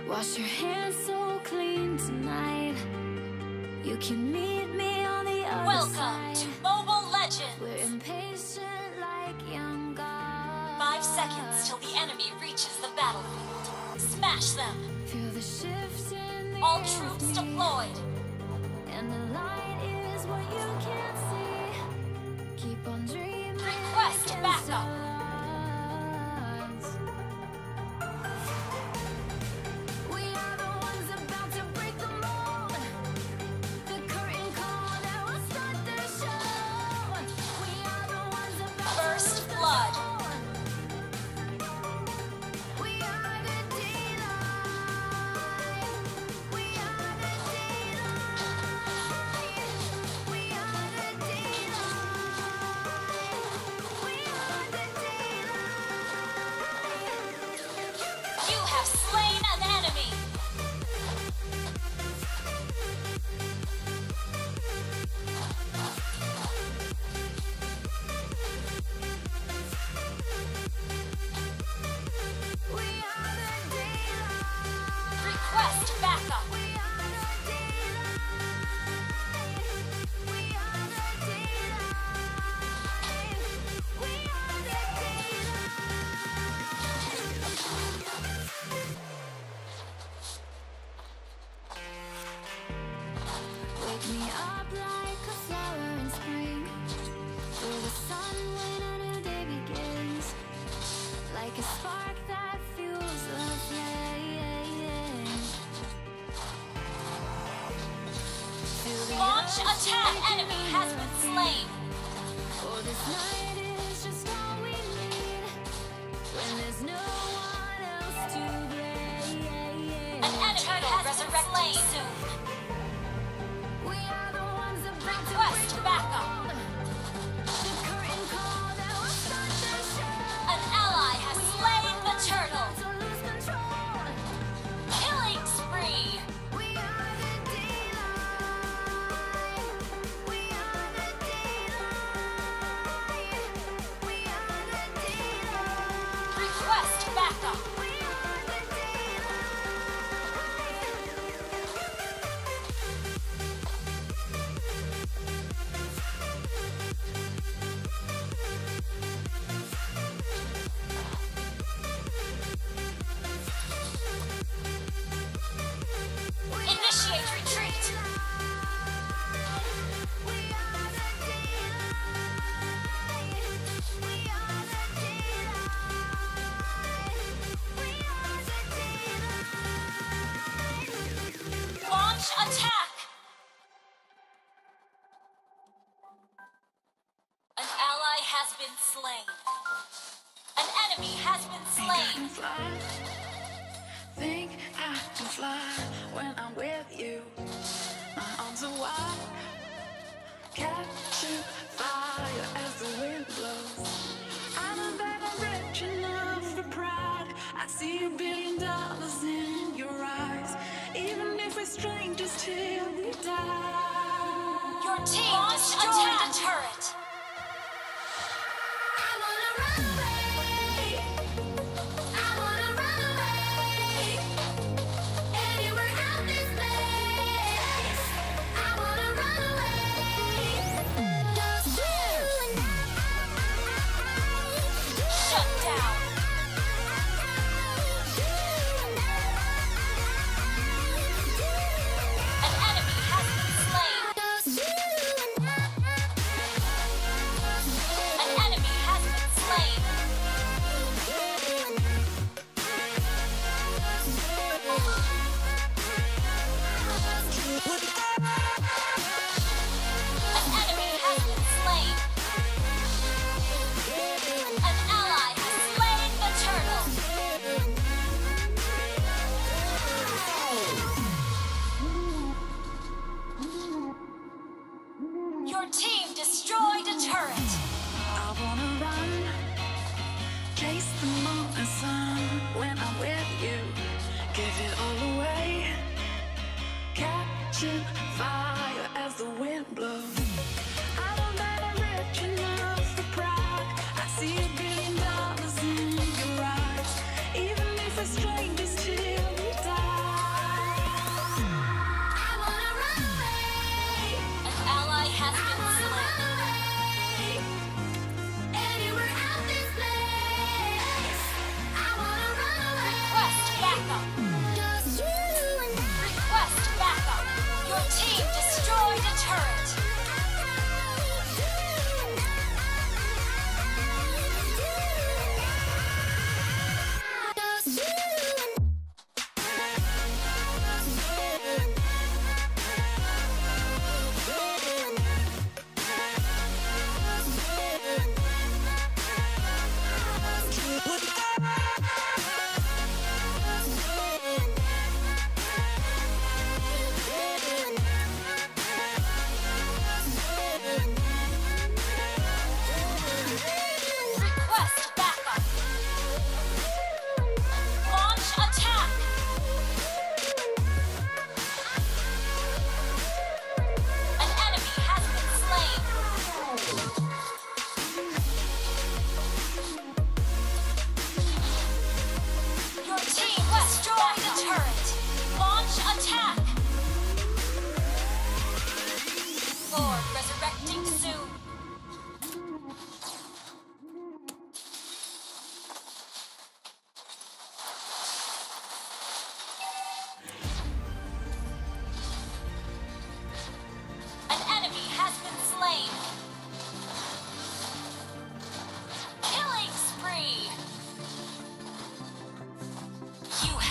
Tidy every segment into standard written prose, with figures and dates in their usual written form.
Wash your hands so clean tonight. You can meet me on the other side. Welcome to Mobile Legends! We're impatient like young gods. 5 seconds till the enemy reaches the battlefield. Smash them! Feel the shift in the All air troops with me. deployed! And the light is what you can't see. Keep on dreaming. Request against backup. all odds. We are the ones about to break the mold. The curtain call that will start the show. We are the ones about First to lose blood. control. We are the daylight. We are the daylight. We are the daylight. We are the daylight. You have slain an enemy! We are the daylight. Request backup! We are the daylight. We are the daylight. We are the daylight. Wake me up like a flower in spring. Feel the sun when a new day begins. Like a spark that fuels the flame. Feel the Launch earth attack! shaking Enemy under has our been feet. slain! Oh, this night is just all we need. When there's no one else to blame. An enemy has been slain soon! We are the ones about to Request break the backup. mold. The curtain call that will start the show. An ally has slain the turtle! To lose control. Killing spree! We are the daylight. We are the daylight. We are the daylight. Request backup! We are the Initiate retreat! We are the daylight. We are the daylight. We are the daylight. Launch attack! An ally has been slain. An enemy has been slain. Think I can fly when I'm with you. My arms are wide, catching fire as the wind blows. I know that I'm rich enough for pride. I see $1 billion in your eyes, even if we're strangers till we die. Your team destroyed a turret. I wanna run away. I wanna run away. Anywhere out this place. I wanna run away. Just you and Shut down. An enemy has been slain. An enemy has been slain. An enemy has been slain. An ally has slain the turtle. Your team destroyed a turret. I wanna run, chase the moon and sun when I'm with you. Give it all away, catching fire as the wind blows. I know that I'm rich enough for pride. I see $1 billion in your eyes, even if we're strangers till we die.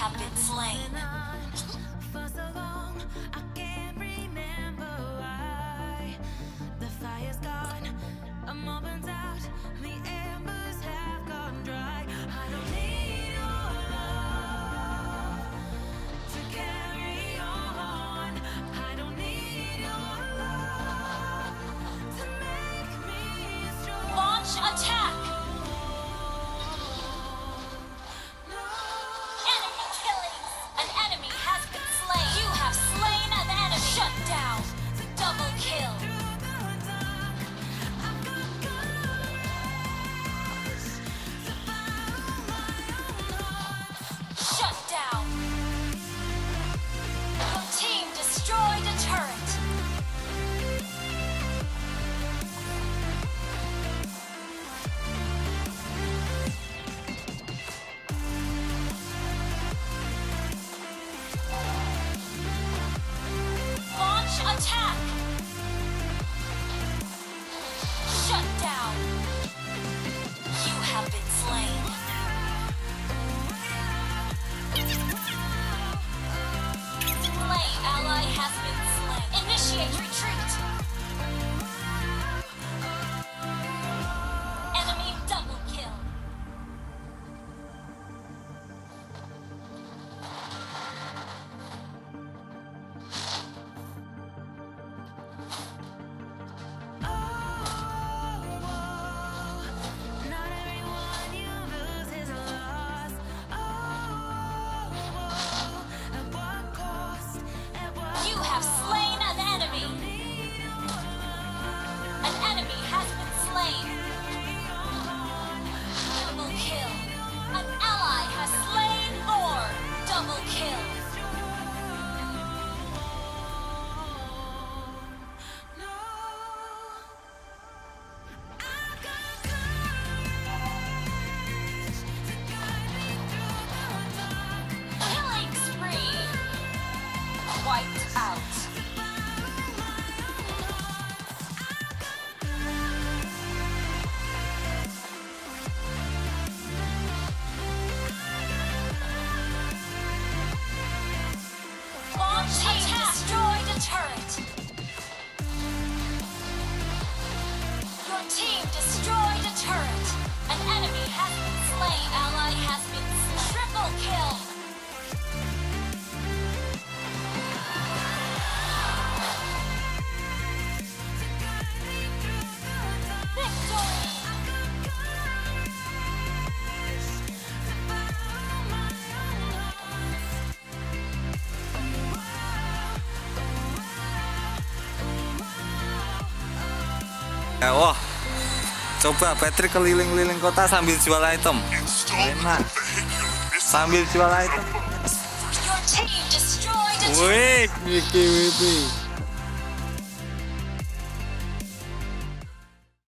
have been slain. For so long, I can't remember why. The fire's gone, I'm all burnt out, the embers have gone dry. I don't need your love to carry on. I don't need your love to make me strong. Launch attack! Enemy killing! An enemy has been slain! You have slain an enemy! Shut down! Double kill! Shut down! Your team destroyed a turret! Launch attack! Shut down! You have been slain. Slay ally has been slain. Initiate retreat! Enemy double kill. Not everyone you lose is lost. At what cost? At what You have slain an enemy. An enemy has been slain. Double kill. An ally has slain Lord. Double kill. no? Killing spree. Wiped out. Launch attack. Destroyed a turret. Your team destroyed a turret. An enemy has been slain. Ally has been slain. Triple kill. Victory. Ya, wah, coba Patrick keliling-keliling kota sambil jual item. Enak. Sambil jual item. Your team destroyed a turret. Wih, wih.